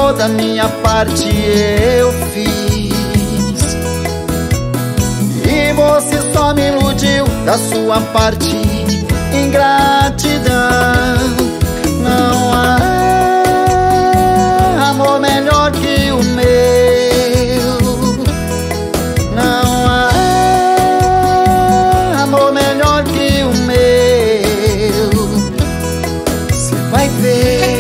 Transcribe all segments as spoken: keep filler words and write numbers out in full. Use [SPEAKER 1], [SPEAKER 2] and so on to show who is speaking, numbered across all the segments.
[SPEAKER 1] amor da minha parte eu fiz, e você só me iludiu da sua parte. Ingratidão. Não há amor melhor que o meu. Não há amor melhor que o meu. Você vai ver.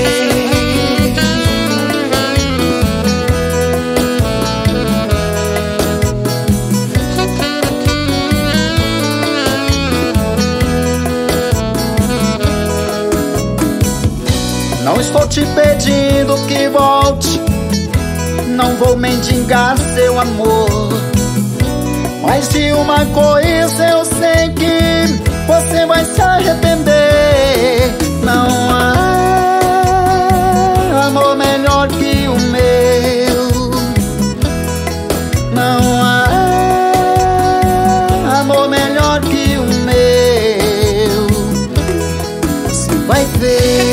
[SPEAKER 1] Não estou te pedindo que volte, não vou mendigar seu amor, mas de uma coisa eu sei que você vai se arrepender. Não há amor melhor que o meu. Não há amor melhor que o meu. Você vai ver.